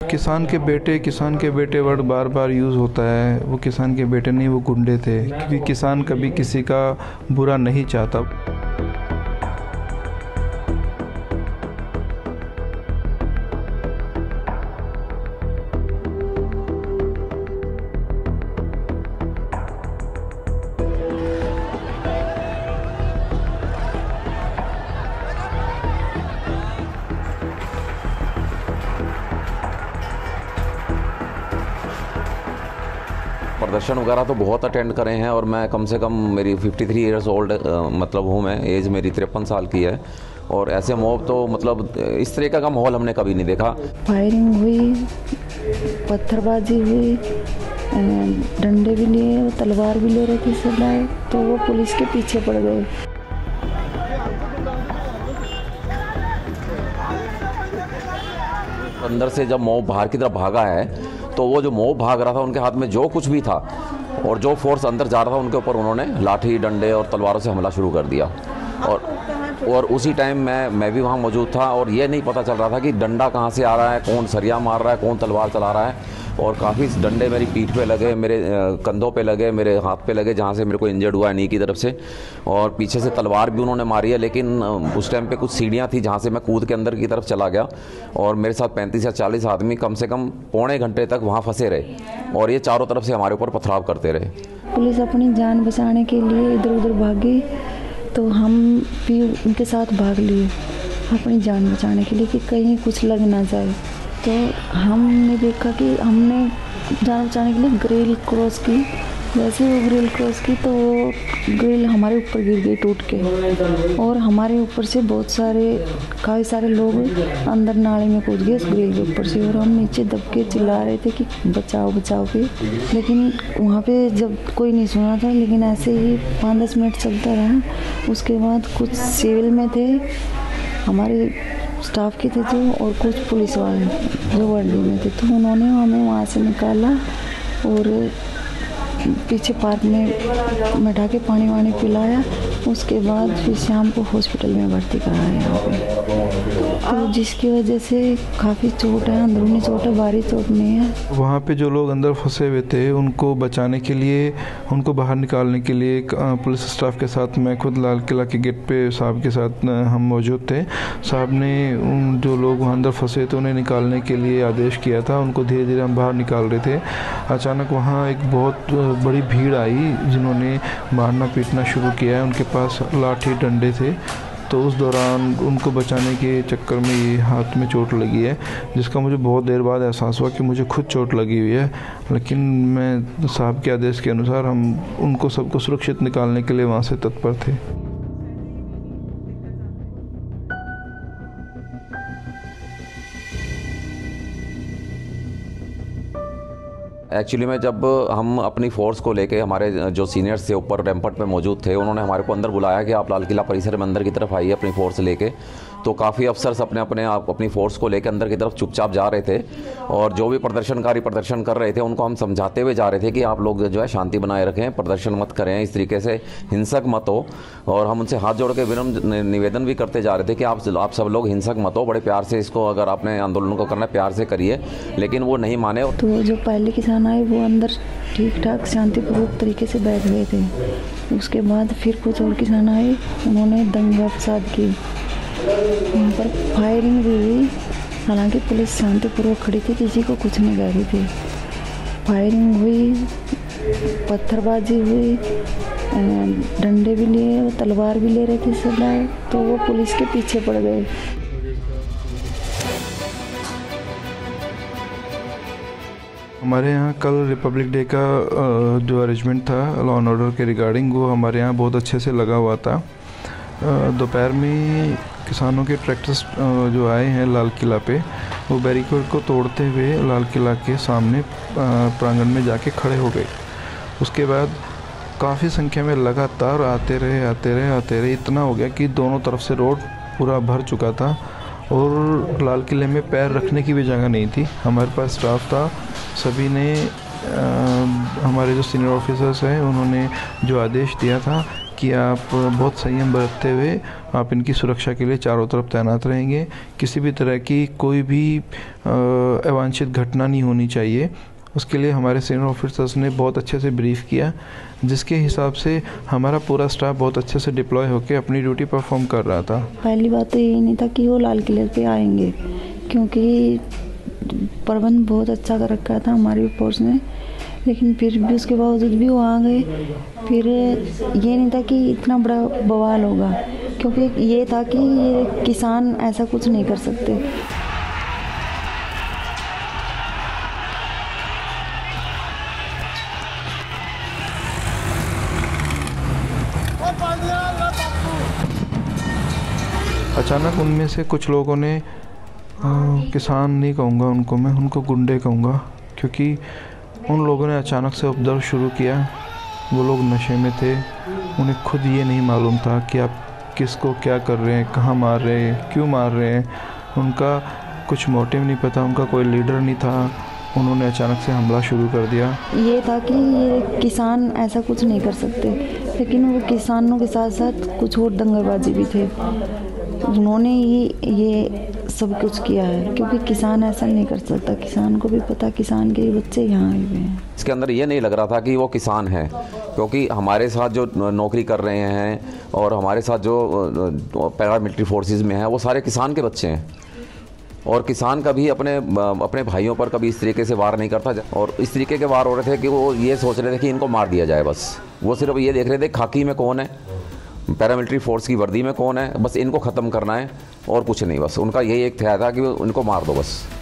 किसान के बेटे वर्ड बार बार यूज़ होता है। वो किसान के बेटे नहीं, वो गुंडे थे, क्योंकि किसान कभी किसी का बुरा नहीं चाहता। प्रदर्शन वगैरह तो बहुत अटेंड करे हैं और मैं कम से कम मेरी 53 ईयर्स ओल्ड मतलब हूँ मैं, एज मेरी 53 साल की है। और ऐसे मॉब तो मतलब इस तरीके का माहौल हमने कभी नहीं देखा। फायरिंग हुई, पत्थरबाजी हुई, डंडे भी लिए, तलवार भी ले रहे थे सब लाए, तो वो पुलिस के पीछे पड़ गए। अंदर से जब मॉब बाहर की तरफ भागा है तो वो जो मॉब भाग रहा था उनके हाथ में जो कुछ भी था और जो फोर्स अंदर जा रहा था उनके ऊपर उन्होंने लाठी डंडे और तलवारों से हमला शुरू कर दिया। और उसी टाइम मैं भी वहाँ मौजूद था और ये नहीं पता चल रहा था कि डंडा कहाँ से आ रहा है, कौन सरिया मार रहा है, कौन तलवार चला रहा है। और काफ़ी डंडे मेरी पीठ पे लगे, मेरे कंधों पे लगे, मेरे हाथ पे लगे, जहाँ से मेरे को इंजर्ड हुआ है नी की तरफ से। और पीछे से तलवार भी उन्होंने मारी है, लेकिन उस टाइम पे कुछ सीढ़ियाँ थी जहाँ से मैं कूद के अंदर की तरफ चला गया। और मेरे साथ 35 या 40 आदमी कम से कम पौने घंटे तक वहाँ फंसे रहे और ये चारों तरफ से हमारे ऊपर पथराव करते रहे। पुलिस अपनी जान बचाने के लिए इधर उधर भागी तो हम भी उनके साथ भाग लिए अपनी जान बचाने के लिए कि कहीं कुछ लग ना जाए। तो हमने देखा कि हमने जान बचाने के लिए ग्रिल क्रॉस की। जैसे वो ग्रिल क्रॉस की तो ग्रिल हमारे ऊपर गिर गई टूट के और हमारे ऊपर से काफ़ी सारे लोग अंदर नाले में कूद गए उस ग्रिल के ऊपर से। और हम नीचे दब के चिल्ला रहे थे कि बचाओ बचाओ के, लेकिन वहाँ पे जब कोई नहीं सुना था। लेकिन ऐसे ही 5-10 मिनट चलता रहा। उसके बाद कुछ सिविल में थे, हमारे स्टाफ के थे जो, और कुछ पुलिस वाले जो वर्दी में थे, तो उन्होंने हमें वहाँ से निकाला और पीछे पार्क में बैठा के पानी वानी पिलाया। उसके बाद फिर शाम को हॉस्पिटल में भर्ती कराया यहाँ पे, तो जिसकी वजह से काफ़ी चोट है, अंदरूनी चोट है, बाहरी चोट नहीं है। वहाँ पे जो लोग अंदर फंसे हुए थे उनको बचाने के लिए, उनको बाहर निकालने के लिए पुलिस स्टाफ के साथ मैं खुद लाल किला के गेट पे साहब के साथ हम मौजूद थे। साहब ने उन जो लोग वहाँ अंदर फंसे थे उन्हें निकालने के लिए आदेश किया था। उनको धीरे धीरे हम बाहर निकाल रहे थे। अचानक वहाँ एक बहुत बड़ी भीड़ आई जिन्होंने मारना पीटना शुरू किया है। उनके पास लाठी डंडे थे, तो उस दौरान उनको बचाने के चक्कर में ये हाथ में चोट लगी है, जिसका मुझे बहुत देर बाद एहसास हुआ कि मुझे खुद चोट लगी हुई है। लेकिन मैं साहब के आदेश के अनुसार हम उनको सबको सुरक्षित निकालने के लिए वहाँ से तत्पर थे। एक्चुअली में जब हम अपनी फोर्स को लेके, हमारे जो सीनियर्स थे ऊपर रैंपट पे मौजूद थे, उन्होंने हमारे को अंदर बुलाया कि आप लाल किला परिसर में अंदर की तरफ आइए अपनी फोर्स लेके। तो काफ़ी अफसर्स अपनी फोर्स को लेकर अंदर की तरफ चुपचाप जा रहे थे और जो भी प्रदर्शनकारी प्रदर्शन कर रहे थे उनको हम समझाते हुए जा रहे थे कि आप लोग जो है शांति बनाए रखें, प्रदर्शन मत करें, इस तरीके से हिंसक मत हो। और हम उनसे हाथ जोड़ के विनम्र निवेदन भी करते जा रहे थे कि आप सब लोग हिंसक मत हो, बड़े प्यार से इसको, अगर आपने आंदोलन को करना है प्यार से करिए। लेकिन वो नहीं माने। तो जो पहले किसान आए वो अंदर ठीक ठाक शांतिपूर्वक तरीके से बैठ गए थे। उसके बाद फिर कुछ और किसान आए, उन्होंने दंगा फसाद की, वहाँ पर फायरिंग भी हुई। हालांकि पुलिस शांतिपूर्वक खड़ी थी, किसी को कुछ नहीं कह रही थी। फायरिंग हुई, पत्थरबाजी हुई, डंडे भी लिए, तलवार भी ले रहे थे सब लाए, तो वो पुलिस के पीछे पड़ गए। हमारे यहाँ कल रिपब्लिक डे का जो अरेंजमेंट था लॉ एंड ऑर्डर के रिगार्डिंग, वो हमारे यहाँ बहुत अच्छे से लगा हुआ था। दोपहर में किसानों के ट्रैक्टर्स जो आए हैं लाल किला पे, वो बैरिकेड को तोड़ते हुए लाल किला के सामने प्रांगण में जाके खड़े हो गए। उसके बाद काफ़ी संख्या में लगातार आते रहे। इतना हो गया कि दोनों तरफ से रोड पूरा भर चुका था और लाल किले में पैर रखने की भी जगह नहीं थी। हमारे पास स्टाफ था, सभी ने हमारे जो सीनियर ऑफिसर्स हैं उन्होंने जो आदेश दिया था कि आप बहुत संयम बरतते हुए आप इनकी सुरक्षा के लिए चारों तरफ तैनात रहेंगे। किसी भी तरह की कोई भी अवांछित घटना नहीं होनी चाहिए। उसके लिए हमारे सीनियर ऑफिसर्स ने बहुत अच्छे से ब्रीफ किया, जिसके हिसाब से हमारा पूरा स्टाफ बहुत अच्छे से डिप्लॉय होकर अपनी ड्यूटी परफॉर्म कर रहा था। पहली बात तो यही नहीं था कि वो लाल किले पे आएंगे, क्योंकि प्रबंध बहुत अच्छा कर रखा था हमारी फोर्स ने, लेकिन फिर भी उसके बावजूद भी वो आ गए। फिर ये नहीं था कि इतना बड़ा बवाल होगा, क्योंकि ये था कि ये किसान ऐसा कुछ नहीं कर सकते। अचानक उनमें से कुछ लोगों ने, किसान नहीं कहूँगा उनको मैं, उनको गुंडे कहूँगा, क्योंकि उन लोगों ने अचानक से उपद्रव शुरू किया। वो लोग नशे में थे, उन्हें खुद ये नहीं मालूम था कि आप किसको क्या कर रहे हैं, कहाँ मार रहे हैं, क्यों मार रहे हैं। उनका कुछ मोटिव नहीं पता, उनका कोई लीडर नहीं था। उन्होंने अचानक से हमला शुरू कर दिया। ये था कि ये किसान ऐसा कुछ नहीं कर सकते, लेकिन वो किसानों के साथ साथ कुछ और दंगेबाजी भी थे। उन्होंने ही ये सब कुछ किया है, क्योंकि किसान ऐसा नहीं कर सकता। किसान को भी पता, किसान के बच्चे यहाँ आए हुए हैं। इसके अंदर ये नहीं लग रहा था कि वो किसान है, क्योंकि हमारे साथ जो नौकरी कर रहे हैं और हमारे साथ जो पैरामिलिट्री फोर्सेस में हैं, वो सारे किसान के बच्चे हैं। और किसान कभी अपने भाइयों पर कभी इस तरीके से वार नहीं करता, और इस तरीके के वार हो रहे थे कि वो ये सोच रहे थे कि इनको मार दिया जाए। बस वो सिर्फ ये देख रहे थे खाकी में कौन है, पैरामिलिट्री फोर्स की वर्दी में कौन है, बस इनको ख़त्म करना है और कुछ नहीं। बस उनका यही एक ख्याल था कि उनको मार दो बस।